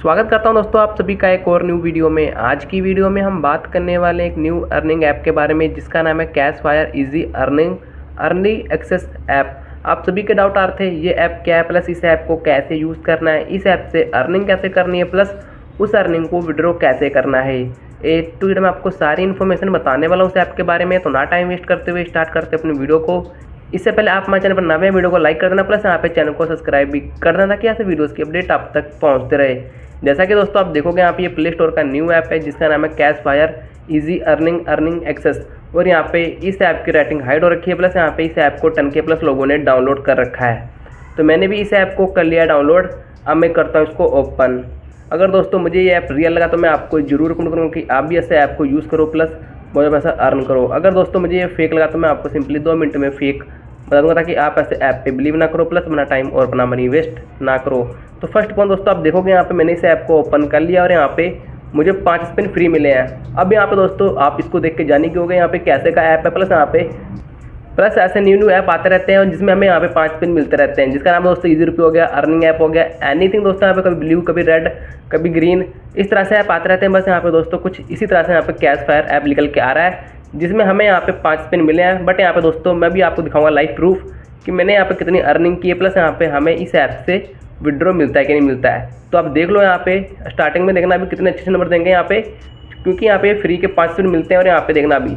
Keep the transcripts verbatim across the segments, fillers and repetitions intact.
स्वागत करता हूं दोस्तों आप सभी का एक और न्यू वीडियो में। आज की वीडियो में हम बात करने वाले एक न्यू अर्निंग ऐप के बारे में जिसका नाम है cash fire easy earning earning access app. आप सभी के डाउट आ रहे थे ये ऐप क्या है, प्लस इस ऐप को कैसे यूज़ करना है, इस ऐप से अर्निंग कैसे करनी है, प्लस उस अर्निंग को विड्रॉ कैसे करना है। ए टू जेड मैं आपको सारी इन्फॉर्मेशन बताने वाला हूँ उस ऐप के बारे में। तो ना टाइम वेस्ट करते हुए स्टार्ट करते अपनी वीडियो को। इससे पहले आप हमारे चैनल पर नए वीडियो को लाइक कर देना, प्लस यहाँ पे चैनल को सब्सक्राइब भी कर देना ताकि ऐसे वीडियोस की अपडेट आप तक पहुँचते रहे। जैसा कि दोस्तों आप देखोगे यहाँ पे ये प्ले स्टोर का न्यू ऐप है जिसका नाम है cash fire easy earning earning access. और यहाँ पे इस ऐप की रेटिंग हाइड हो रखी है, प्लस यहाँ पे इस ऐप को टेन के प्लस लोगों ने डाउनलोड कर रखा है। तो मैंने भी इस ऐप को कर लिया डाउनलोड। अब मैं करता हूँ इसको ओपन। अगर दोस्तों मुझे ये ऐप रियल लगा तो मैं आपको जरूर रिकमेंड करूँगा कि आप भी ऐसे ऐप को यूज़ करो, प्लस बहुत पैसा अर्न करो। अगर दोस्तों मुझे ये फेक लगा तो मैं आपको सिंपली दो मिनट में फेक बता दूंगा ताकि आप ऐसे ऐप पे बिलीव ना करो, प्लस अपना टाइम और अपना मनी वेस्ट ना करो। तो फर्स्ट पॉइंट दोस्तों आप देखोगे यहाँ पे मैंने इस ऐप को ओपन कर लिया और यहाँ पे मुझे पाँच स्पिन फ्री मिले हैं। अब यहाँ पे दोस्तों आप इसको देख के जाने की होगा यहाँ पे कैसे का ऐप है, प्लस यहाँ पे प्लस ऐसे न्यू न्यू ऐप आते रहते हैं और जिसमें हमें यहाँ पे पाँच स्पिन मिलते रहते हैं, जिसका नाम दोस्तों इजी रुपये हो गया, अर्निंग ऐप हो गया, एनीथिंग दोस्तों। यहाँ पे कभी ब्लू कभी रेड कभी ग्रीन इस तरह से ऐप आते रहते हैं। बस यहाँ पे दोस्तों कुछ इसी तरह से यहाँ पे कैश फायर ऐप निकल के आ रहा है जिसमें हमें यहाँ पे पाँच स्पिन मिले हैं। बट यहाँ पे दोस्तों मैं भी आपको दिखाऊंगा लाइव प्रूफ कि मैंने यहाँ पे कितनी अर्निंग की है, प्लस यहाँ पे हमें इस ऐप से विड्रॉ मिलता है कि नहीं मिलता है। तो आप देख लो यहाँ पे स्टार्टिंग में देखना अभी कितने अच्छे नंबर देंगे यहाँ पे, क्योंकि यहाँ पे फ्री के पाँच स्पिन मिलते हैं। और यहाँ पे देखना अभी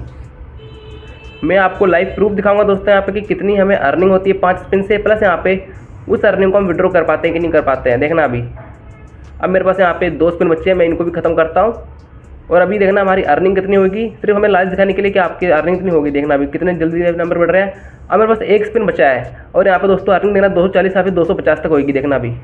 मैं आपको लाइव प्रूफ दिखाऊंगा दोस्तों यहाँ पे कि कितनी हमें अर्निंग होती है पाँच स्पिन से, प्लस यहाँ पे उस अर्निंग को हम विड्रॉ कर पाते हैं कि नहीं कर पाते हैं। देखना अभी अब मेरे पास यहाँ पे दो स्पिन बच्चे हैं, मैं इनको भी खत्म करता हूँ। और अभी देखना हमारी अर्निंग कितनी होगी, सिर्फ हमें लाइव दिखाने के लिए कि आपकी अर्निंग कितनी होगी। देखना अभी कितने जल्दी नंबर बढ़ रहे हैं। अब मेरे पास एक स्पिन बचा है और यहाँ पे दोस्तों अर्निंग देना दो सौ चालीस या फिर दो सौ पचास तक होगी। देखना अभी,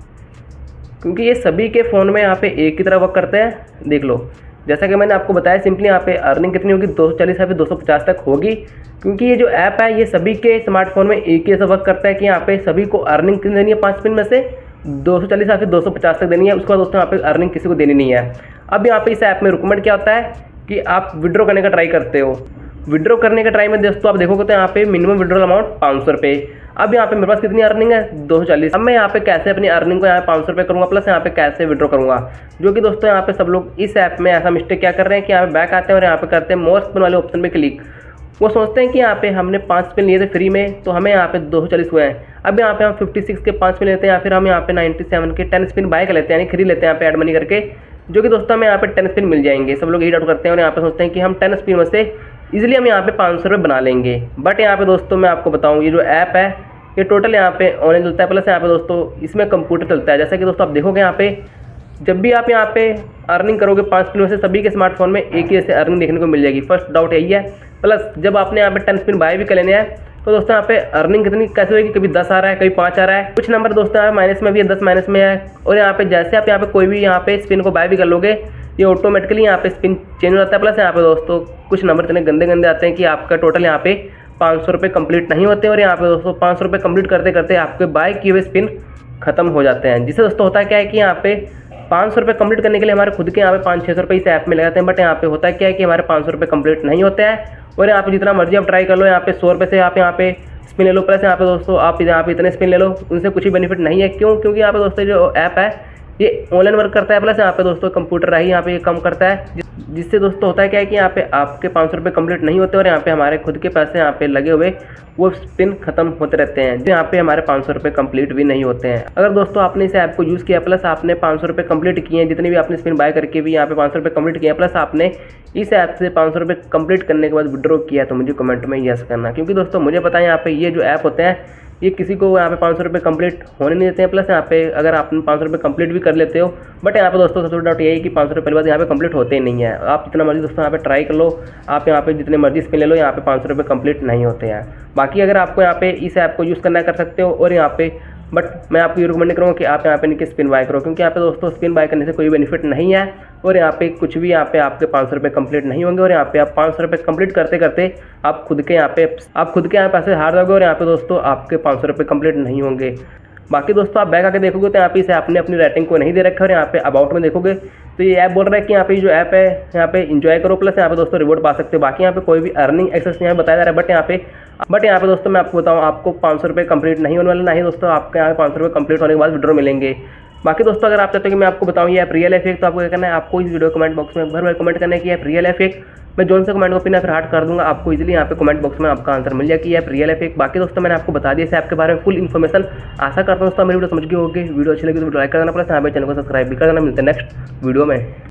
क्योंकि ये सभी के फ़ोन में यहाँ पे एक की तरह वर्क करते हैं। देख लो जैसा कि मैंने आपको बताया सिंपली यहाँ पे अर्निंग कितनी होगी, दो सौ चालीस या फिर दो सौ पचास तक होगी। क्योंकि ये जो ऐप है ये सभी के स्मार्टफोन में एक ही ऐसा वर्क करता है कि यहाँ पे सभी को अर्निंग कितनी देनी है, पाँच स्पिन में से दो सौ चालीस या फिर दो सौ पचास तक देनी है। उसके बाद दोस्तों यहाँ पे अर्निंग किसी को देनी नहीं है। अब यहाँ पे इस ऐप में रिकमेंड क्या होता है कि आप विड्रॉ करने का ट्राई करते हो। विड्रॉ करने के ट्राई में दोस्तों आप देखोगे तो यहाँ पे मिनिमम विड्रॉल अमाउंट पाँच सौ रुपये। अब यहाँ पे मेरे पास कितनी अर्निंग है, दो सौ चालीस। अब मैं यहाँ पे कैसे अपनी अर्निंग को यहाँ पाँच सौ रुपये करूँगा, प्लस यहाँ पे कैसे विड्रॉ करूँगा। जो कि दोस्तों यहाँ पे सब लोग इस ऐप में ऐसा मिस्टेक क्या कर रहे हैं कि यहाँ पे बैक आते हैं और यहाँ पे करते हैं मोर स्पिन वाले ऑप्शन पे क्लिक। वो सोचते हैं कि यहाँ पे हमने पाँच स्पिन लिए थे फ्री में तो हमें यहाँ पे दो सौ चालीस हुए हैं। अब यहाँ पे हम छप्पन के पाँच स्पिन लेते हैं या फिर हम यहाँ पे सत्तानवे के टेन स्पिन बाय कर लेते हैं, यानी खरीद लेते हैं यहाँ पे ऐड मनी करके, जो कि दोस्तों हमें यहाँ पे टेन स्पिन मिल जाएंगे। सब लोग यही डाउट करते हैं और यहाँ पे सोचते हैं कि हम टेन स्पिन में से इजीली हम यहाँ पे पाँच सौ रुपये बना लेंगे। बट यहाँ पे दोस्तों मैं आपको बताऊँ ये जो ऐप है ये टोटल यहाँ पे ऑनलाइन चलता है, प्लस यहाँ पे दोस्तों इसमें कंप्यूटर चलता है। जैसा कि दोस्तों आप देखोगे यहाँ पे जब भी आप यहाँ पे अर्निंग करोगे पाँच स्पिन में से सभी के स्मार्टफोन में एक ही ऐसे अर्निंग देखने को मिल जाएगी। फर्स्ट डाउट यही है। प्लस जब आपने यहाँ पे टेन स्पिन बाय भी कर लेने हैं तो दोस्तों यहाँ पे अर्निंग कितनी कैसे होगी, कभी दस आ रहा है कभी पाँच आ रहा है। कुछ नंबर दोस्तों यहाँ माइनस में भी है, दस माइनस में है। और यहाँ पे जैसे आप यहाँ पे कोई भी यहाँ पे स्पिन को बाय भी कर लोगे ये ऑटोमेटिकली यहाँ पे स्पिन चेंज हो जाता है। प्लस यहाँ पे दोस्तों कुछ नंबर इतने गंदे गंदे आते हैं कि आपका टोटल यहाँ पे पाँच सौ रुपये कंप्लीट नहीं होते। और यहाँ पे दोस्तों पाँच सौ रुपये कंप्लीट करते करते आपके बाय किए हुए स्पिन खत्म हो जाते हैं। जिससे दोस्तों होता है क्या है कि यहाँ पे पाँच सौ रुपये कंप्लीट करने के लिए हमारे खुद के यहाँ पे पाँच छः सौ रुपये इस ऐप में लगाते हैं। बट यहाँ पे होता है क्या है कि हमारे पाँच सौ रुपये कंप्लीट नहीं होते हैं। और यहाँ पे जितना मर्जी आप ट्राई कर लो, यहाँ पे सौ रुपये से आप यहाँ पे स्पिन ले लो, प्लस यहाँ पे दोस्तों आप यहाँ पे इतने स्पिन ले लो, उनसे कुछ ही बेनिफिट नहीं है। क्यों? क्योंकि यहाँ पे दोस्तों जो ऐप है ये ऑनलाइन वर्क करता है, प्लस यहाँ पे दोस्तों कंप्यूटर ही यहाँ पे ये कम करता है। जिससे दोस्तों होता है क्या है कि यहाँ पे आपके पाँच सौ रुपये कंप्लीट नहीं होते और यहाँ पे हमारे खुद के पैसे यहाँ पे लगे हुए वो स्पिन खत्म होते रहते हैं, जो यहाँ पे हमारे पाँच सौ रुपये कंप्लीट भी नहीं होते हैं। अगर दोस्तों आपने इस ऐप को यूज़ किया, प्लस आपने पाँच सौ रुपये कंप्लीट किए हैं, जितने भी आपने स्पिन बाय करके भी यहाँ पे पाँच सौ रुपये कंप्लीट किए हैं, प्लस आपने इस ऐप से पाँच सौ रुपये कंप्लीट करने के बाद विड्रॉ किया, तो मुझे कमेंट में यस करना। क्योंकि दोस्तों मुझे पता है यहाँ पे ये जो ऐप होते हैं ये किसी को यहाँ पे पाँच सौ रुपये कंप्लीट होने नहीं देते हैं। प्लस यहाँ पे अगर आप पाँच सौ रुपये कंप्लीट भी कर लेते हो, बट यहाँ पे दोस्तों सबसे बड़ा डाउट यही कि पाँच सौ रुपये पहली बात यहाँ पे कंप्लीट होते ही नहीं है। आप जितना मर्जी दोस्तों यहाँ पे ट्राई कर लो, आप यहाँ पे जितने मर्जी स्पिन ले लो, यहाँ पे पाँच सौ रुपये कंप्लीट नहीं होते हैं। बाकी अगर आपको यहाँ पे इस ऐप को यूज़ करना कर सकते हो। और यहाँ पे बट मैं आपको ये रिकमेंड करूँगा कि आप यहाँ पे नीचे स्पिन बाय करो, क्योंकि यहाँ पे दोस्तों स्पिन बाय करने से कोई बेनिफिट नहीं है। और यहाँ पे कुछ भी यहाँ पे आपके पाँच सौ रुपये कंप्लीट नहीं होंगे। और यहाँ पे आप पाँच सौ रुपये कंप्लीट करते करते आप खुद के यहाँ पे आप खुद के यहाँ पैसे हार जाओगे और यहाँ पे दोस्तों आपके पाँच सौ रुपये कंप्लीट नहीं होंगे। बाकी दोस्तों आप बैक आके देखोगे तो यहाँ पे इसे आपने अपनी रेटिंग को नहीं दे रखा। और यहाँ पे अबाउट में देखोगे तो ये ऐप बोल रहा है कि यहाँ पे जो ऐप है यहाँ पे इंजॉय करो, प्लस यहाँ पे दोस्तों रिवॉर्ड पा सकते हो। बाकी यहाँ पे कोई भी अर्निंग एक्सेस यहाँ बताया जा रहा है, बट यहाँ पे बट यहाँ पे दोस्तों मैं आपको बताऊँ आपको पाँच सौ रुपये कंप्लीट नहीं होने वाला, ना ही दोस्तों आपके यहाँ पे पाँच सौ रुपये कंप्लीट होने के बाद विड्रॉ मिलेंगे। बाकी दोस्तों अगर आप चाहते हो कि मैं आपको बताऊं ये ऐप रियल है फेक, तो आपको क्या करना है, आपको इस वीडियो कमेंट बॉक्स में भर भर कमेंट करना है कि ऐप रियल है फेक। मैं जोन से कमेंट को पिन फिर हार्ट कर दूंगा, आपको इजीली यहाँ पे कमेंट बॉक्स में आपका आंसर मिल जाए कि ऐप रियल है फेक। बाकी दोस्तों मैंने आपको बता दिया इस ऐप के बारे में फुल इन्फॉर्मेशन। आशा करता हूँ दोस्तों मेरी वीडियो समझ गए होगी। वीडियो अच्छी लगी तो वीडियो लाइक कर देना, प्लस यहाँ पे चैनल को सब्सक्राइब भी कर देना। मिलते हैं नेक्स्ट वीडियो में।